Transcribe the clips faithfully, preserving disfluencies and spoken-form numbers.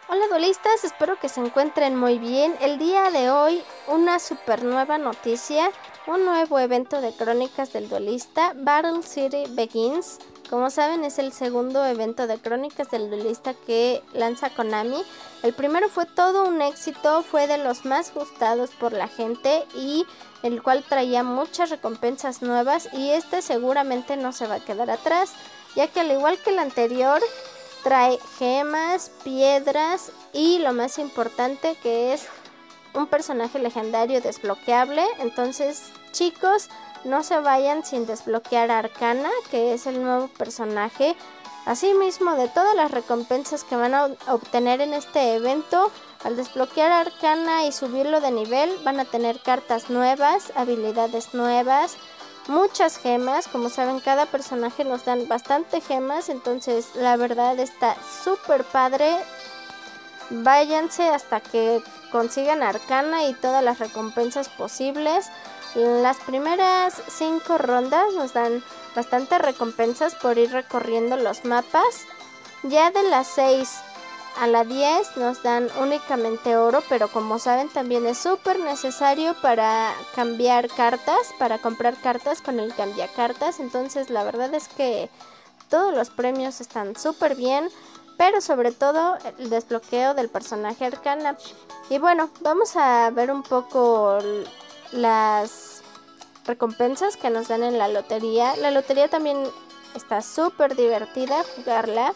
Hola duelistas, espero que se encuentren muy bien. El día de hoy una super nueva noticia, un nuevo evento de Crónicas del Duelista, Battle City Begins. Como saben, es el segundo evento de Crónicas del Duelista que lanza Konami. El primero fue todo un éxito, fue de los más gustados por la gente y el cual traía muchas recompensas nuevas, y este seguramente no se va a quedar atrás, ya que al igual que el anterior trae gemas, piedras y lo más importante, que es un personaje legendario desbloqueable. Entonces, chicos, no se vayan sin desbloquear a Arcana, que es el nuevo personaje. Asimismo, de todas las recompensas que van a obtener en este evento, al desbloquear a Arcana y subirlo de nivel, van a tener cartas nuevas, habilidades nuevas, muchas gemas. Como saben, cada personaje nos dan bastante gemas, entonces la verdad está súper padre. Váyanse hasta que consigan Arcana y todas las recompensas posibles. Las primeras cinco rondas nos dan bastantes recompensas por ir recorriendo los mapas. Ya de las seis a la diez nos dan únicamente oro, pero como saben también es súper necesario para cambiar cartas, para comprar cartas con el cambiacartas. Entonces la verdad es que todos los premios están súper bien, pero sobre todo el desbloqueo del personaje Arcana. Y bueno, vamos a ver un poco las recompensas que nos dan en la lotería. La lotería también está súper divertida jugarla,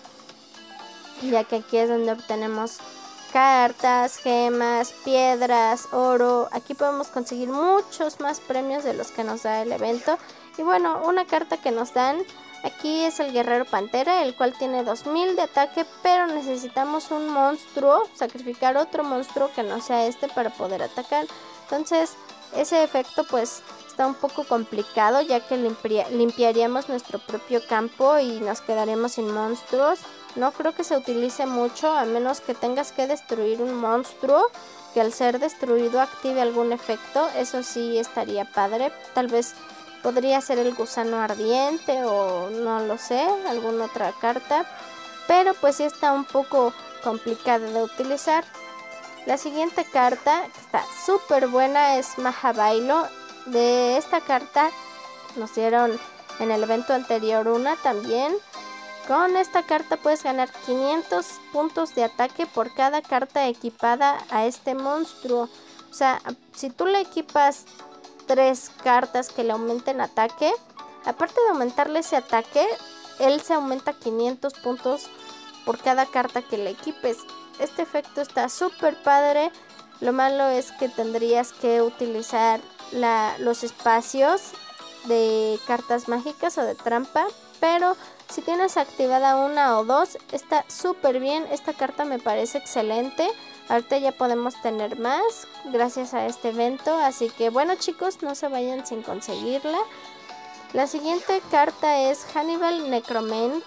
ya que aquí es donde obtenemos cartas, gemas, piedras, oro. Aquí podemos conseguir muchos más premios de los que nos da el evento. Y bueno, una carta que nos dan aquí es el Guerrero Pantera, el cual tiene dos mil de ataque, pero necesitamos un monstruo, sacrificar otro monstruo que no sea este para poder atacar. Entonces ese efecto pues está un poco complicado, ya que limpia, limpiaríamos nuestro propio campo y nos quedaremos sin monstruos. No creo que se utilice mucho, a menos que tengas que destruir un monstruo que al ser destruido active algún efecto. Eso sí estaría padre. Tal vez podría ser el gusano ardiente o no lo sé, alguna otra carta, pero pues sí está un poco complicada de utilizar. La siguiente carta, que está súper buena, es Mahabailo. De esta carta nos dieron en el evento anterior una también. Con esta carta puedes ganar quinientos puntos de ataque por cada carta equipada a este monstruo. O sea, si tú le equipas tres cartas que le aumenten ataque, aparte de aumentarle ese ataque, él se aumenta quinientos puntos por cada carta que le equipes. Este efecto está súper padre. Lo malo es que tendrías que utilizar la, los espacios de cartas mágicas o de trampa, pero si tienes activada una o dos, está súper bien. Esta carta me parece excelente. Ahorita ya podemos tener más gracias a este evento, así que bueno chicos, no se vayan sin conseguirla. La siguiente carta es Hannibal Necromant.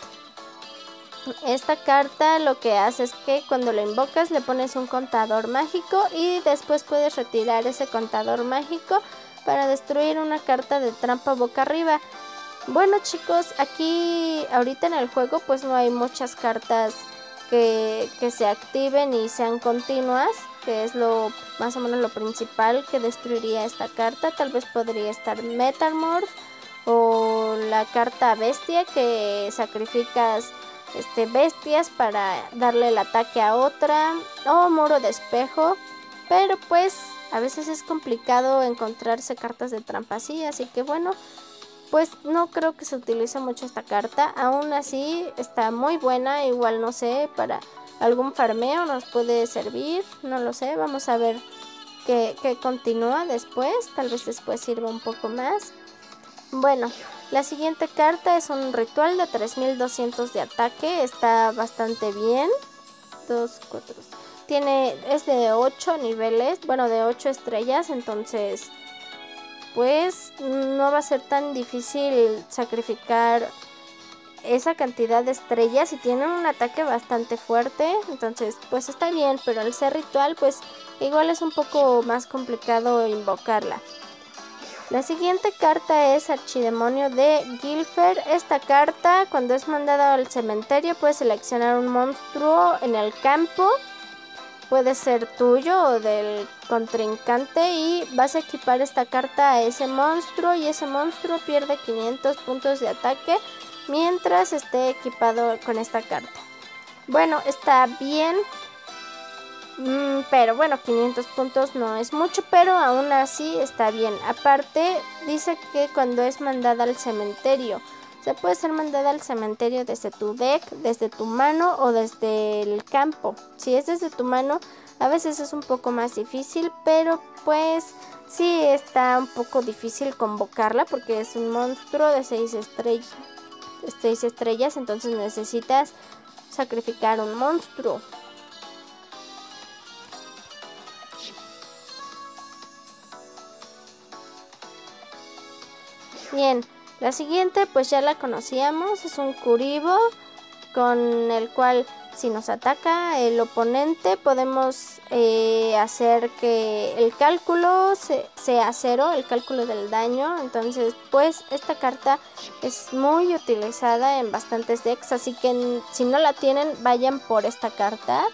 Esta carta lo que hace es que cuando lo invocas le pones un contador mágico y después puedes retirar ese contador mágico para destruir una carta de trampa boca arriba. Bueno chicos, aquí ahorita en el juego pues no hay muchas cartas que, que se activen y sean continuas, que es lo más o menos lo principal que destruiría esta carta. Tal vez podría estar Metamorph o la carta Bestia, que sacrificas este, bestias para darle el ataque a otra, o Muro de Espejo, pero pues a veces es complicado encontrarse cartas de trampa así, así que bueno, pues no creo que se utilice mucho esta carta. Aún así está muy buena, igual no sé, para algún farmeo nos puede servir, no lo sé, vamos a ver qué, qué continúa después, tal vez después sirva un poco más. Bueno, la siguiente carta es un ritual de tres mil doscientos de ataque, está bastante bien. dos, cuatro, tiene, es de ocho niveles, bueno, de ocho estrellas, entonces pues no va a ser tan difícil sacrificar esa cantidad de estrellas y tiene un ataque bastante fuerte, entonces pues está bien, pero al ser ritual pues igual es un poco más complicado invocarla. La siguiente carta es Archidemonio de Gilfer. Esta carta, cuando es mandada al cementerio, puedes seleccionar un monstruo en el campo puede ser tuyo o del contrincante, y vas a equipar esta carta a ese monstruo y ese monstruo pierde quinientos puntos de ataque mientras esté equipado con esta carta. Bueno, está bien, mm, pero bueno, quinientos puntos no es mucho, pero aún así está bien. Aparte, dice que cuando es mandada al cementerio, se puede ser mandada al cementerio desde tu deck, desde tu mano o desde el campo. Si es desde tu mano, a veces es un poco más difícil, pero pues sí está un poco difícil convocarla porque es un monstruo de seis estrellas. seis estrellas, entonces necesitas sacrificar un monstruo. Bien, la siguiente pues ya la conocíamos, es un Kuriboh con el cual si nos ataca el oponente podemos eh, hacer que el cálculo se, sea cero, el cálculo del daño. Entonces pues esta carta es muy utilizada en bastantes decks, así que si no la tienen vayan por esta carta.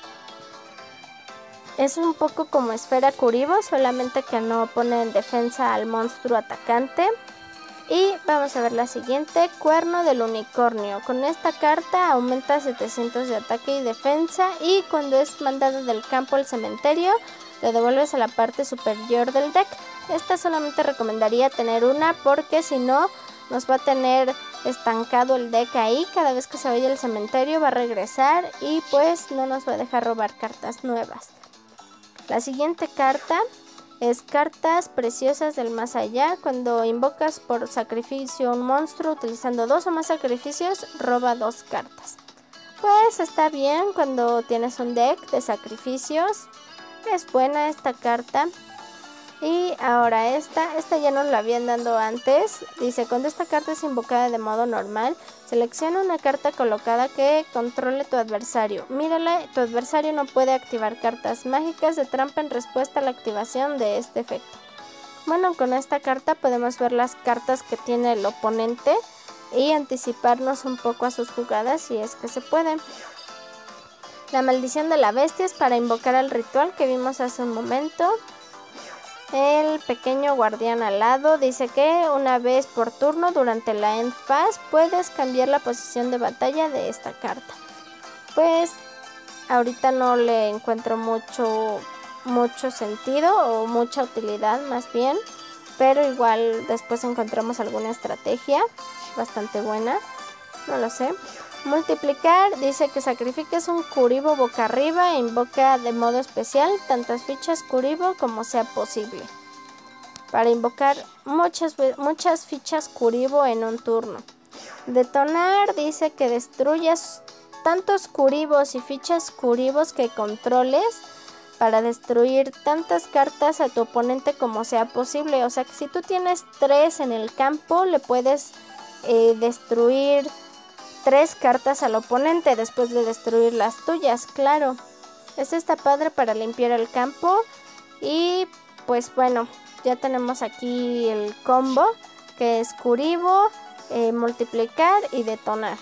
Es un poco como Esfera Kuriboh, solamente que no pone en defensa al monstruo atacante. Y vamos a ver la siguiente, Cuerno del Unicornio. Con esta carta aumenta setecientos de ataque y defensa, y cuando es mandado del campo al cementerio, le devuelves a la parte superior del deck. Esta solamente recomendaría tener una porque si no nos va a tener estancado el deck ahí. Cada vez que se vaya al cementerio va a regresar y pues no nos va a dejar robar cartas nuevas. La siguiente carta es Cartas Preciosas del Más Allá. Cuando invocas por sacrificio un monstruo utilizando dos o más sacrificios, roba dos cartas. Pues está bien cuando tienes un deck de sacrificios. Es buena esta carta. Y ahora esta, esta ya nos la habían dado antes. Dice, cuando esta carta es invocada de modo normal, selecciona una carta colocada que controle tu adversario. Mírala, tu adversario no puede activar cartas mágicas de trampa en respuesta a la activación de este efecto. Bueno, con esta carta podemos ver las cartas que tiene el oponente y anticiparnos un poco a sus jugadas si es que se puede. La maldición de la bestia es para invocar al ritual que vimos hace un momento. El pequeño guardián alado dice que una vez por turno durante la end phase puedes cambiar la posición de batalla de esta carta. Pues ahorita no le encuentro mucho, mucho sentido o mucha utilidad más bien, pero igual después encontramos alguna estrategia bastante buena, no lo sé. Multiplicar dice que sacrifiques un Kuriboh boca arriba e invoca de modo especial tantas fichas Kuriboh como sea posible. Para invocar muchas, muchas fichas Kuriboh en un turno. Detonar dice que destruyas tantos Kuribohs y fichas Kuribohs que controles para destruir tantas cartas a tu oponente como sea posible. O sea que si tú tienes tres en el campo, le puedes eh, destruir tres cartas al oponente después de destruir las tuyas, claro. Este está padre para limpiar el campo. Y pues bueno, ya tenemos aquí el combo que es Kuriboh, eh, multiplicar y detonar.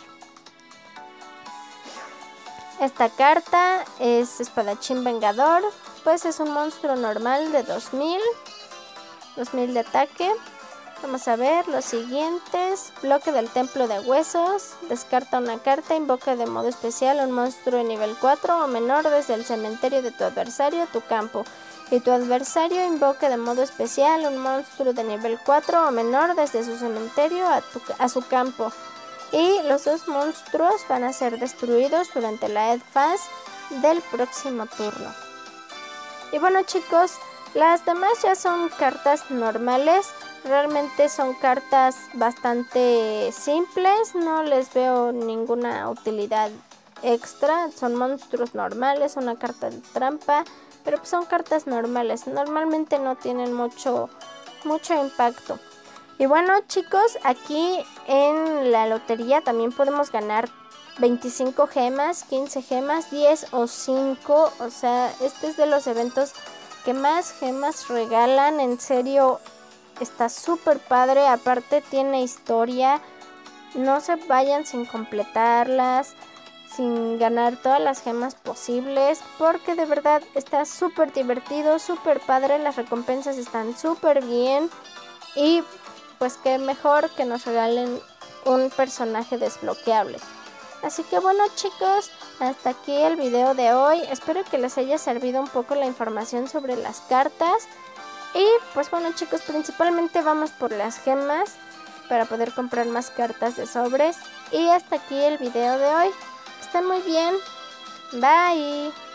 Esta carta es Espadachín Vengador, pues es un monstruo normal de dos mil de ataque. Vamos a ver los siguientes. Bloque del Templo de Huesos. Descarta una carta, invoca de modo especial un monstruo de nivel cuatro o menor desde el cementerio de tu adversario a tu campo. Y tu adversario invoca de modo especial un monstruo de nivel cuatro o menor desde su cementerio a, tu, a su campo. Y los dos monstruos van a ser destruidos durante la end phase del próximo turno. Y bueno chicos, las demás ya son cartas normales. Realmente son cartas bastante simples, no les veo ninguna utilidad extra. Son monstruos normales, una carta de trampa, pero pues son cartas normales. Normalmente no tienen mucho, mucho impacto. Y bueno chicos, aquí en la lotería también podemos ganar veinticinco gemas, quince gemas, diez o cinco. O sea, este es de los eventos que más gemas regalan, en serio. Está súper padre, aparte tiene historia, no se vayan sin completarlas. sin ganar todas las gemas posibles, porque de verdad está súper divertido, súper padre, las recompensas están súper bien y pues qué mejor que nos regalen un personaje desbloqueable. Así que bueno chicos, hasta aquí el video de hoy, espero que les haya servido un poco la información sobre las cartas y pues bueno chicos, principalmente vamos por las gemas para poder comprar más cartas de sobres y hasta aquí el video de hoy. Estén muy bien. Bye.